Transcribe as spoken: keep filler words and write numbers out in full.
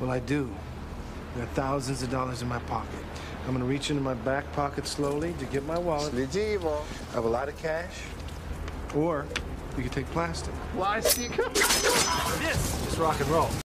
Well, I do. There are thousands of dollars in my pocket. I'm gonna reach into my back pocket slowly to get my wallet. Sledzivo. I have a lot of cash. Or you could take plastic. Why, Seagal? This is rock and roll.